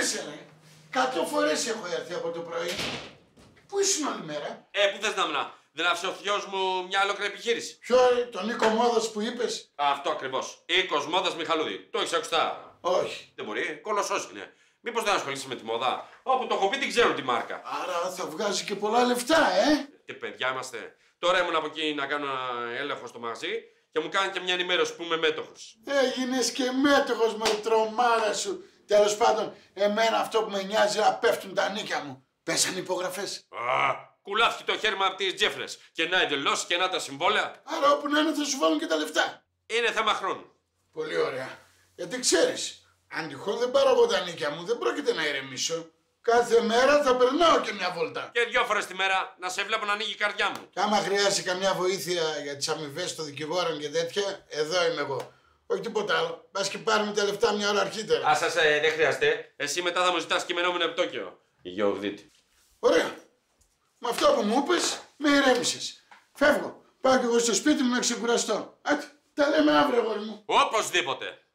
είσαι, ρε? 100 φορές έχω έρθει από το πρωί. Πού ήσουν όλη μέρα? Πού θες να μείνω? Δεν άφησε ο θειός μου μια ολόκληρη επιχείρηση. Ποιο, τον Νίκο Μόδας που είπες? Αυτό ακριβώς. Οίκος Μόδας Μιχαλούδη. Το έχεις ακουστά? Όχι. Δεν μπορεί. Κολοσσός είναι. Μήπως δεν ασχολείσαι με τη μόδα? Όπου το έχω πει την ξέρουν τη μάρκα. Άρα θα βγάζει και πολλά λεφτά, Και παιδιά είμαστε. Τώρα ήμουν από εκεί να κάνω ένα έλεγχο στο μαγαζί και μου κάνει και μια ενημέρωση που είμαι μέτοχος. Έγινες και μέτοχος με τρομάρα σου. Τέλος πάντων, εμένα αυτό που με νοιάζει να πέφτουν τα νίκια μου. Πέσαν υπογραφές. Κουλάθηκε το χέρι μου από τις τζέφρες. Και να εντελώς και να τα συμβόλαια. Άρα όπου να είναι θα σου βάλουν και τα λεφτά. Είναι θέμα χρόνου. Πολύ ωραία. Γιατί ξέρεις, αν τυχόν δεν πάρω εγώ τα νίκια μου, δεν πρόκειται να ηρεμήσω. Κάθε μέρα θα περνάω και μια βόλτα. Και 2 φορές τη μέρα να σε βλέπω να ανοίγει η καρδιά μου. Και άμα χρειάζεται καμιά βοήθεια για τις αμοιβές των δικηγόρων και τέτοια, εδώ είμαι εγώ. Όχι τίποτα άλλο. Πας και πάρουμε τα λεφτά μια ώρα αρχίτερα. Δεν χρειάζεται. Εσύ μετά θα μου ζητάς κειμενόμενο επιτόκιο. Γεωγδίτη. Ωραία. Με αυτό που μου είπες, με ηρέμησες. Φεύγω. Πάω κι εγώ στο σπίτι μου να ξεκουραστώ. Άντε, τα λέμε αύριο, αγόρι μου. Οπωσδήποτε.